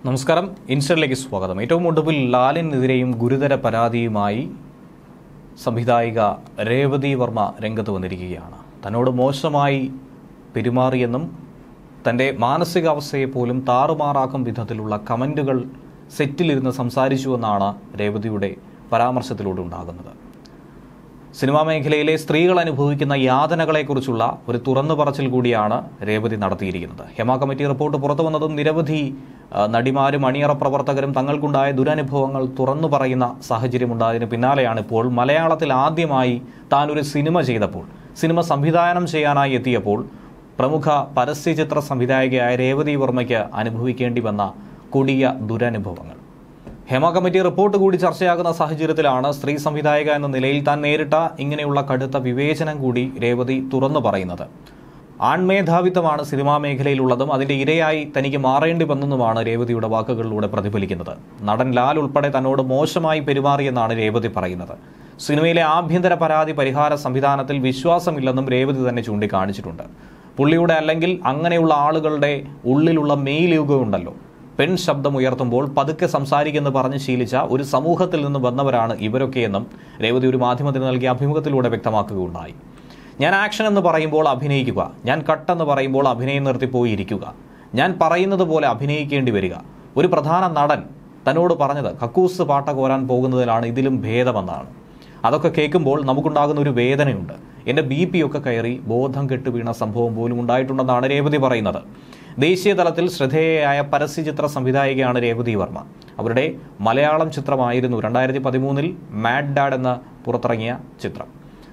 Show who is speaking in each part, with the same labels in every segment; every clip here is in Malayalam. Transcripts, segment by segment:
Speaker 1: നമസ്കാരം, ഇൻസ്റ്ററിലേക്ക് സ്വാഗതം. ഏറ്റവും ഒടുവിൽ ലാലിനെതിരെയും ഗുരുതര പരാതിയുമായി സംവിധായിക രേവതി വർമ്മ രംഗത്ത് വന്നിരിക്കുകയാണ്. തന്നോട് മോശമായി പെരുമാറിയെന്നും തൻ്റെ മാനസികാവസ്ഥയെപ്പോലും താറുമാറാക്കും വിധത്തിലുള്ള കമൻറ്റുകൾ സെറ്റിലിരുന്ന് സംസാരിച്ചുവെന്നാണ് രേവതിയുടെ പരാമർശത്തിലൂടെ ഉണ്ടാകുന്നത്. സിനിമാ മേഖലയിലെ സ്ത്രീകൾ അനുഭവിക്കുന്ന യാതനകളെക്കുറിച്ചുള്ള ഒരു തുറന്നു പറച്ചിൽ കൂടിയാണ് രേവതി നടത്തിയിരിക്കുന്നത്. ഹേമ കമ്മിറ്റി റിപ്പോർട്ട് പുറത്തു വന്നതും നിരവധി നടിമാരും അണിയറ പ്രവർത്തകരും തങ്ങൾക്കുണ്ടായ ദുരനുഭവങ്ങൾ തുറന്നു പറയുന്ന സാഹചര്യമുണ്ടായതിന് പിന്നാലെയാണ് ഇപ്പോൾ മലയാളത്തിൽ ആദ്യമായി താൻ ഒരു സിനിമ ചെയ്തപ്പോൾ, സിനിമ സംവിധാനം ചെയ്യാനായി എത്തിയപ്പോൾ പ്രമുഖ പരസ്യചിത്ര സംവിധായകയായ രേവതി വർമ്മയ്ക്ക് അനുഭവിക്കേണ്ടി വന്ന കൊടിയ ദുരനുഭവങ്ങൾ. ഹേമ കമ്മിറ്റി റിപ്പോർട്ട് കൂടി ചർച്ചയാകുന്ന സാഹചര്യത്തിലാണ് സ്ത്രീ സംവിധായക എന്ന നിലയിൽ താൻ നേരിട്ട ഇങ്ങനെയുള്ള കടുത്ത വിവേചനം കൂടി രേവതി തുറന്നു പറയുന്നത്. ആൺമേധാവിത്വമാണ് സിനിമാ മേഖലയിലുള്ളതും അതിന്റെ ഇരയായി തനിക്ക് മാറേണ്ടി വന്നെന്നുമാണ് രേവതിയുടെ വാക്കുകളിലൂടെ പ്രതിഫലിക്കുന്നത്. നടൻ ലാൽ ഉൾപ്പെടെ തന്നോട് മോശമായി പെരുമാറിയെന്നാണ് രേവതി പറയുന്നത്. സിനിമയിലെ ആഭ്യന്തര പരാതി പരിഹാര സംവിധാനത്തിൽ വിശ്വാസമില്ലെന്നും രേവതി തന്നെ ചൂണ്ടിക്കാണിച്ചിട്ടുണ്ട്. പുള്ളിയുടെ അല്ലെങ്കിൽ അങ്ങനെയുള്ള ആളുകളുടെ ഉള്ളിലുള്ള മെയിൽ യുഗമുണ്ടല്ലോ, പെൺ ശബ്ദം ഉയർത്തുമ്പോൾ പതുക്കെ സംസാരിക്കുമെന്ന് പറഞ്ഞ് ശീലിച്ച ഒരു സമൂഹത്തിൽ നിന്ന് വന്നവരാണ് ഇവരൊക്കെയെന്നും രേവതി ഒരു മാധ്യമത്തിന് നൽകിയ അഭിമുഖത്തിലൂടെ വ്യക്തമാക്കുകയുണ്ടായി. ഞാൻ ആക്ഷൻ എന്ന് പറയുമ്പോൾ അഭിനയിക്കുക, ഞാൻ കട്ടെന്ന് പറയുമ്പോൾ അഭിനയം നിർത്തിപ്പോയി ഇരിക്കുക, ഞാൻ പറയുന്നത് പോലെ അഭിനയിക്കേണ്ടി വരിക. ഒരു പ്രധാന നടൻ തന്നോട് പറഞ്ഞത് കക്കൂസ് പാട്ട കോരാൻ പോകുന്നതിലാണ് ഇതിലും ഭേദമെന്നാണ്. അതൊക്കെ കേൾക്കുമ്പോൾ നമുക്കുണ്ടാകുന്ന ഒരു വേദനയുണ്ട്. എൻ്റെ BP ഒക്കെ കയറി ബോധം കെട്ടു വീണ സംഭവം പോലും ഉണ്ടായിട്ടുണ്ടെന്നാണ് രേവതി പറയുന്നത്. ദേശീയ തലത്തിൽ ശ്രദ്ധേയയായ പരസ്യചിത്ര സംവിധായികയാണ് രേവതി വർമ്മ. അവരുടെ മലയാളം ചിത്രമായിരുന്നു 2013 മാഡ് ഡാഡ് എന്ന പുറത്തിറങ്ങിയ ചിത്രം.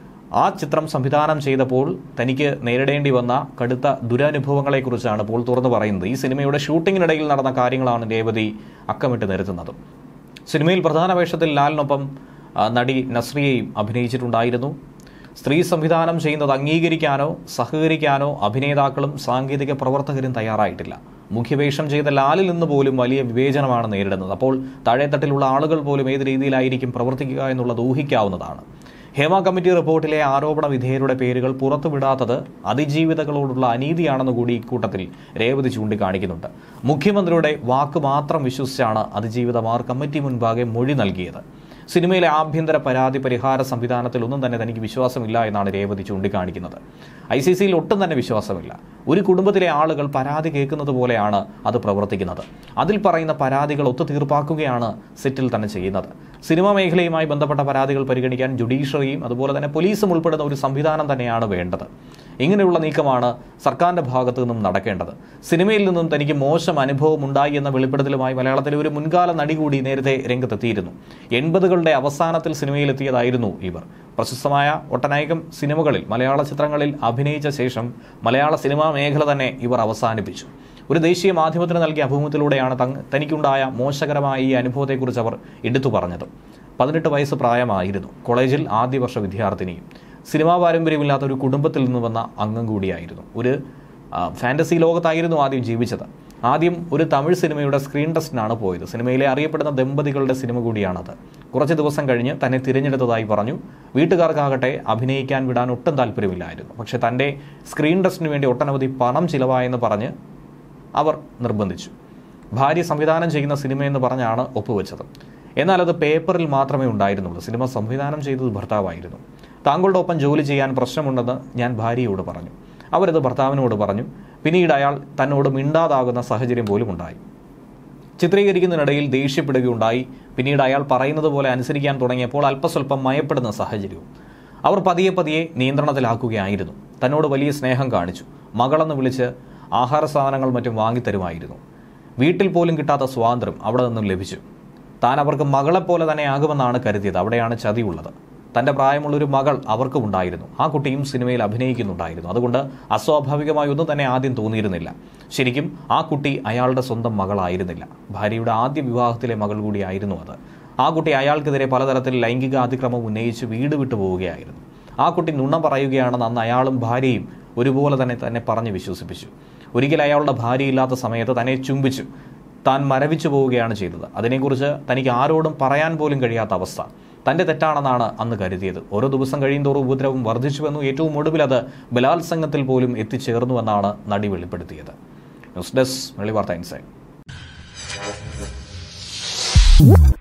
Speaker 1: ആ ചിത്രം സംവിധാനം ചെയ്തപ്പോൾ തനിക്ക് നേരിടേണ്ടി വന്ന കടുത്ത ദുരനുഭവങ്ങളെക്കുറിച്ചാണ് ഇപ്പോൾ തുറന്നു പറയുന്നത്. ഈ സിനിമയുടെ ഷൂട്ടിങ്ങിനിടയിൽ നടന്ന കാര്യങ്ങളാണ് രേവതി അക്കമിട്ട് നിരത്തുന്നത്. സിനിമയിൽ പ്രധാന വേഷത്തിൽ ലാലിനൊപ്പം നടി നസ്രിയയും അഭിനയിച്ചിട്ടുണ്ടായിരുന്നു. സ്ത്രീ സംവിധാനം ചെയ്യുന്നത് അംഗീകരിക്കാനോ സഹകരിക്കാനോ അഭിനേതാക്കളും സാങ്കേതിക പ്രവർത്തകരും തയ്യാറായിട്ടില്ല. മുഖ്യവേഷം ചെയ്ത ലാലിൽ നിന്ന് പോലും വലിയ വിവേചനമാണ് നേരിടുന്നത്. അപ്പോൾ താഴെത്തട്ടിലുള്ള ആളുകൾ പോലും ഏത് രീതിയിലായിരിക്കും പ്രവർത്തിക്കുക എന്നുള്ളത് ഊഹിക്കാവുന്നതാണ്. ഹേമ കമ്മിറ്റി റിപ്പോർട്ടിലെ ആരോപണ വിധേയരുടെ പേരുകൾ പുറത്തുവിടാത്തത് അതിജീവിതകളോടുള്ള അനീതിയാണെന്ന് കൂടി ഇക്കൂട്ടത്തിൽ രേവതി ചൂണ്ടിക്കാണിക്കുന്നുണ്ട്. മുഖ്യമന്ത്രിയുടെ വാക്ക് മാത്രം വിശ്വസിച്ചാണ് അതിജീവിതമാർ കമ്മിറ്റി മുൻപാകെ മൊഴി നൽകിയത്. സിനിമയിലെ ആഭ്യന്തര പരാതി പരിഹാര സംവിധാനത്തിൽ ഒന്നും തന്നെ തനിക്ക് വിശ്വാസമില്ല എന്നാണ് രേവതി ചൂണ്ടിക്കാണിക്കുന്നത്. ICCയിൽ ഒട്ടും തന്നെ വിശ്വാസമില്ല. ഒരു കുടുംബത്തിലെ ആളുകൾ പരാതി കേൾക്കുന്നത് പോലെയാണ് അത് പ്രവർത്തിക്കുന്നത്. അതിൽ പറയുന്ന പരാതികൾ ഒത്തുതീർപ്പാക്കുകയാണ് സെറ്റിൽ തന്നെ ചെയ്യുന്നത്. സിനിമാ മേഖലയുമായി ബന്ധപ്പെട്ട പരാതികൾ പരിഗണിക്കാൻ ജുഡീഷ്യറിയും അതുപോലെ തന്നെ പോലീസും ഉൾപ്പെടുന്ന ഒരു സംവിധാനം തന്നെയാണ് വേണ്ടത്. ഇങ്ങനെയുള്ള നീക്കമാണ് സർക്കാരിൻ്റെ ഭാഗത്തു നിന്നും നടക്കേണ്ടത്. സിനിമയിൽ നിന്നും തനിക്ക് മോശം അനുഭവം ഉണ്ടായി എന്ന വെളിപ്പെടുത്തലുമായി മലയാളത്തിലെ ഒരു മുൻകാല നടി കൂടി നേരത്തെ രംഗത്തെത്തിയിരുന്നു. 80കളുടെ അവസാനത്തിൽ സിനിമയിലെത്തിയതായിരുന്നു ഇവർ. പ്രശസ്തമായ ഒട്ടനേകം സിനിമകളിൽ മലയാള ചിത്രങ്ങളിൽ അഭിനയിച്ച ശേഷം മലയാള സിനിമാ മേഖല തന്നെ ഇവർ അവസാനിപ്പിച്ചു. ഒരു ദേശീയ മാധ്യമത്തിന് നൽകിയ അഭിമുഖത്തിലൂടെയാണ് തനിക്കുണ്ടായ മോശകരമായ ഈ അനുഭവത്തെക്കുറിച്ച് അവർ എടുത്തു പറഞ്ഞത്. 18 വയസ്സ് പ്രായമായിരുന്നു. കോളേജിൽ ആദ്യ വർഷ വിദ്യാർത്ഥിനിയും സിനിമാ പാരമ്പര്യമില്ലാത്ത ഒരു കുടുംബത്തിൽ നിന്ന് വന്ന അംഗം കൂടിയായിരുന്നു. ഒരു ഫാൻറ്റസി ലോകത്തായിരുന്നു ആദ്യം ജീവിച്ചത്. ആദ്യം ഒരു തമിഴ് സിനിമയുടെ സ്ക്രീൻ ടെസ്റ്റിനാണ് പോയത്. സിനിമയിലെ അറിയപ്പെടുന്ന ദമ്പതികളുടെ സിനിമ കൂടിയാണത്. കുറച്ച് ദിവസം കഴിഞ്ഞ് തന്നെ തിരഞ്ഞെടുത്തതായി പറഞ്ഞു. വീട്ടുകാർക്കാകട്ടെ അഭിനയിക്കാൻ വിടാൻ ഒട്ടും താല്പര്യമില്ലായിരുന്നു. പക്ഷേ തൻ്റെ സ്ക്രീൻ ടെസ്റ്റിന് വേണ്ടി ഒട്ടനവധി പണം ചിലവായെന്ന് പറഞ്ഞ് അവർ നിർബന്ധിച്ചു. ഭാര്യ സംവിധാനം ചെയ്യുന്ന സിനിമയെന്ന് പറഞ്ഞാണ് ഒപ്പുവെച്ചത്. എന്നാൽ അത് പേപ്പറിൽ മാത്രമേ ഉണ്ടായിരുന്നുള്ളൂ. സിനിമ സംവിധാനം ചെയ്തത് ഭർത്താവായിരുന്നു. താങ്കളുടെ ഒപ്പം ജോലി ചെയ്യാൻ പ്രശ്നമുണ്ടെന്ന് ഞാൻ ഭാര്യയോട് പറഞ്ഞു. അവരത് ഭർത്താവിനോട് പറഞ്ഞു. പിന്നീട് അയാൾ തന്നോട് മിണ്ടാതാകുന്ന സാഹചര്യം പോലും ഉണ്ടായി. ചിത്രീകരിക്കുന്നതിനിടയിൽ ദേഷ്യപ്പെടുകയുണ്ടായി. പിന്നീട് അയാൾ പറയുന്നത് പോലെ അനുസരിക്കാൻ തുടങ്ങിയപ്പോൾ അല്പസ്വല്പം മയപ്പെടുന്ന സാഹചര്യവും. അവർ പതിയെ പതിയെ നിയന്ത്രണത്തിലാക്കുകയായിരുന്നു. തന്നോട് വലിയ സ്നേഹം കാണിച്ചു. മകളെന്ന് വിളിച്ച് ആഹാര സാധനങ്ങൾ മറ്റും വാങ്ങിത്തരുമായിരുന്നു. വീട്ടിൽ പോലും കിട്ടാത്ത സ്വാതന്ത്ര്യം അവിടെ നിന്നും ലഭിച്ചു. താൻ അവർക്ക് മകളെപ്പോലെ തന്നെ ആകുമെന്നാണ് കരുതിയത്. അവിടെയാണ് ചതിയുള്ളത്. തൻ്റെ പ്രായമുള്ളൊരു മകൾ അവർക്കും ഉണ്ടായിരുന്നു. ആ കുട്ടിയും സിനിമയിൽ അഭിനയിക്കുന്നുണ്ടായിരുന്നു. അതുകൊണ്ട് അസ്വാഭാവികമായി ഒന്നും തന്നെ ആദ്യം തോന്നിയിരുന്നില്ല. ശരിക്കും ആ കുട്ടി അയാളുടെ സ്വന്തം മകളായിരുന്നില്ല. ഭാര്യയുടെ ആദ്യ വിവാഹത്തിലെ മകൾ കൂടിയായിരുന്നു അത്. ആ കുട്ടി അയാൾക്കെതിരെ പലതരത്തിൽ ലൈംഗിക അതിക്രമം ഉന്നയിച്ച് വീട് വിട്ടു പോവുകയായിരുന്നു. ആ കുട്ടി നുണ പറയുകയാണെന്ന് അന്ന് അയാളും ഭാര്യയും ഒരുപോലെ തന്നെ പറഞ്ഞ് വിശ്വസിപ്പിച്ചു. ഒരിക്കൽ അയാളുടെ ഭാര്യയില്ലാത്ത സമയത്ത് തന്നെ ചുംബിച്ചു. താൻ മരവിച്ചു പോവുകയാണ് ചെയ്തത്. അതിനെക്കുറിച്ച് തനിക്ക് ആരോടും പറയാൻ പോലും കഴിയാത്ത അവസ്ഥ. തൻ്റെ തെറ്റാണെന്നാണ് അന്ന് കരുതിയത്. ഓരോ ദിവസം കഴിയുന്തോറും ഉപദ്രവം വർദ്ധിച്ചുവെന്നും ഏറ്റവും ഒടുവിൽ അത് ബലാത്സംഗത്തിൽ പോലും എത്തിച്ചേർന്നുവെന്നാണ് നടി വെളിപ്പെടുത്തിയത്. ന്യൂസ് ഡെസ്ക് മലയാളി വാർത്ത ഇൻസൈഡ്.
Speaker 2: ന്യൂസ്.